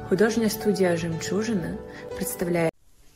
Художня студія «Жемчужина» представляє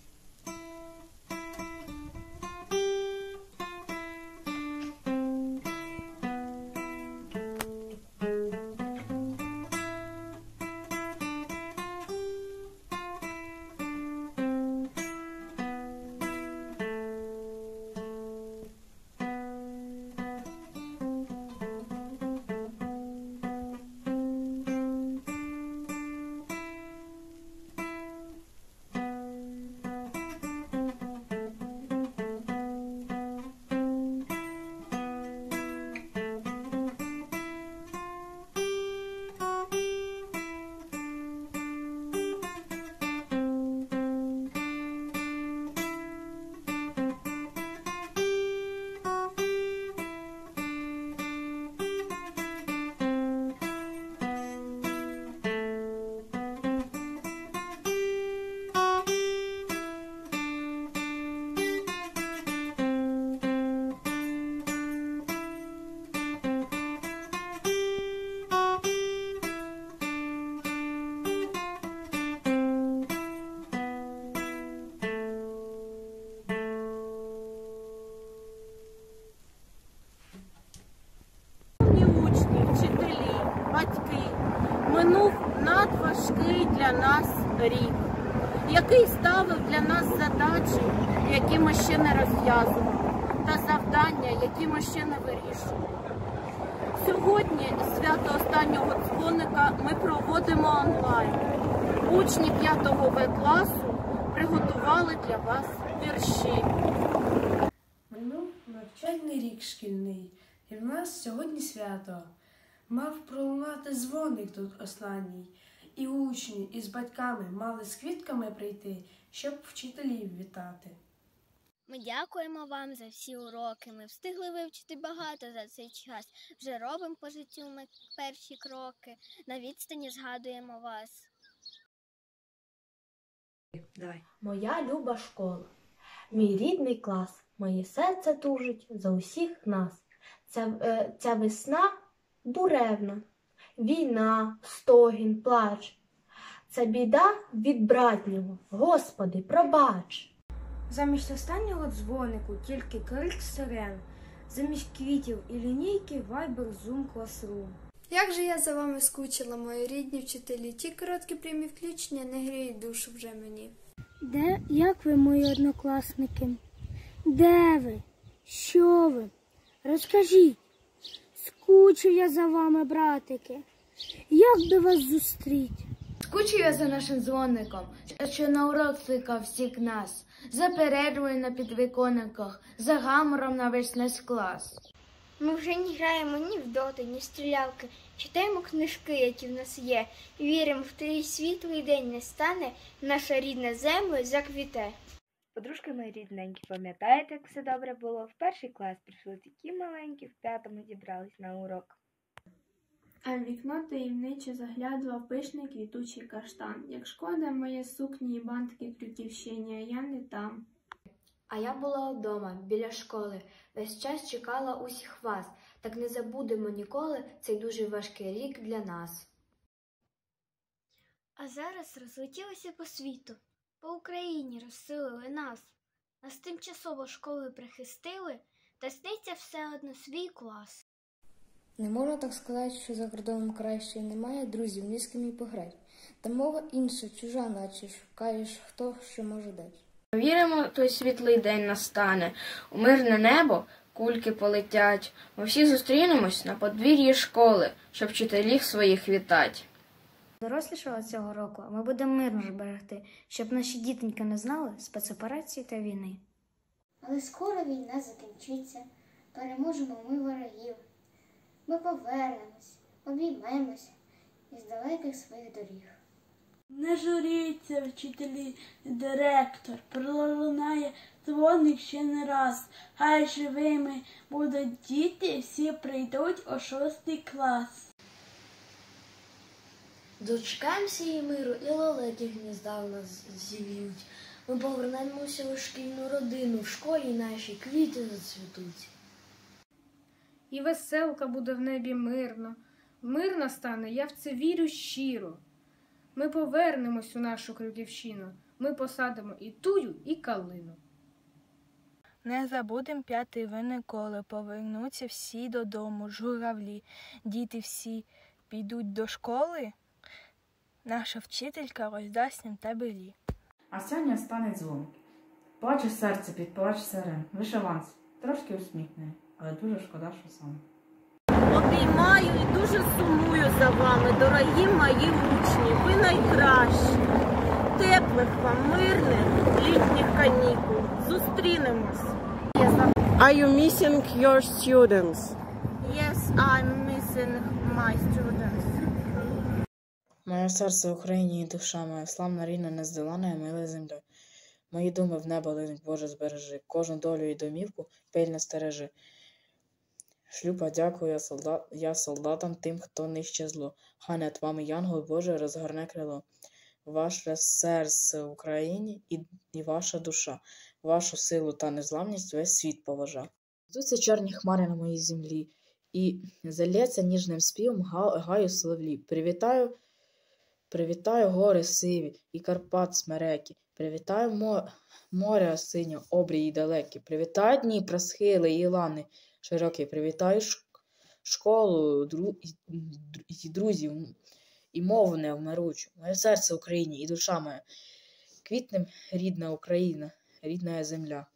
минув надважкий для нас рік, який ставив для нас задачі, які ми ще не розв'язували, та завдання, які ми ще не вирішували. Сьогодні свято останнього дзвоника ми проводимо онлайн. Учні 5 В класу приготували для вас вірші. Минув навчальний рік шкільний, і в нас сьогодні свято. Мав пролунати дзвоник тут останній, і учні із батьками мали з квітками прийти, щоб вчителів вітати. Ми дякуємо вам за всі уроки, ми встигли вивчити багато за цей час. Вже робимо по життю ми перші кроки, на відстані згадуємо вас. Давай. Моя люба школа, мій рідний клас, моє серце тужить за усіх нас. Ця весна буревна, війна, стогін, плач. Це біда від братнього, Господи, пробач. Замість останнього дзвонику тільки крик сирен, замість квітів і лінійки Viber, Zoom, Classroom. Як же я за вами скучила, мої рідні вчителі, ті короткі прямі включення не гріють душу вже мені. Як ви, мої однокласники? Де ви? Що ви? Розкажіть. Скучив я за вами, братики. Як би вас зустріть? Скучив я за нашим дзвоником, що на урок кликав всіх нас, за перервою на підвіконниках, за гамором на весь наш клас. Ми вже не граємо ні в доти, ні в стрілялки, читаємо книжки, які в нас є, і віримо, в той світлий день не стане, наша рідна земля заквіте. Подружки мої рідненькі, пам'ятаєте, як все добре було? В перший клас прийшли такі маленькі, в 5-му зібрались на урок. А в вікно таємниче заглядував пишний квітучий каштан. Як шкода моє сукні і бантки крютівщині, а я не там. А я була вдома, біля школи, весь час чекала усіх вас. Так не забудемо ніколи цей дуже важкий рік для нас. А зараз розлетілися по світу, по Україні розсилили нас. Нас тимчасово школи прихистили, та сниться все одно свій клас. Не можна так сказати, що за кордоном краще, немає друзів, ні з ким і пограти. Та мова інша, чужа, наче шукаєш, хто що може дати. Віримо, той світлий день настане, у мирне небо кульки полетять. Ми всі зустрінемось на подвір'ї школи, щоб вчителів своїх вітать. Дорослішого цього року ми будемо мирно ж берегти, щоб наші дітоньки не знали спецоперації та війни. Але скоро війна закінчиться, переможемо ми ворогів. Ми повернемось, обіймемося із далеких своїх доріг. Не журіться, вчителі, директор, пролунає дзвоник ще не раз. Хай живими будуть діти, всі прийдуть о 6 клас. Дочекаємося її миру і лелеки гнізда в нас зів'ють. Ми повернемося у шкільну родину, в школі наші квіти зацвітуть. І веселка буде в небі мирно. Мир настане, я в це вірю щиро. Ми повернемось у нашу Крюківщину. Ми посадимо і тую, і калину. Не забудем п'ятий ви ніколи, повернуться всі додому, журавлі. Діти всі підуть до школи, наша вчителька роздасть їм табелі. А сьогодні стане дзвон. Плаче серце під плач сирен. Вишиванець, трошки усміхнений, але дуже шкода, що сам. Обіймаю і дуже сумую за вами, дорогі мої учні, ви найкращі. Теплих вам, мирних, літніх канікул. Зустрінемось. Are you missing your students? Yes, I'm missing my students. Моє серце в Україні і душа моя, славна рідна, нездолана і мила земля. Мої думи в небо линуть, Боже, збережи, кожну долю і домівку пильно стережи. Шлю подяку я солдатам тим, хто нищить зло. Хай над вами, янгол Боже, розгорне крило. Ваше серце в Україні і ваша душа, вашу силу та незламність весь світ поважа. Йдуться чорні хмари на моїй землі, і залється ніжним співом гаю соловлі. Привітаю гори сиві і Карпат смерекі, привітаю моря синє, обрії далекі, привітаю Дніпра схили і лани широкі, привітаю школу і друзів, і мову невмиручу. Моє серце в Україні і душа моя, квітнем рідна Україна, рідна земля.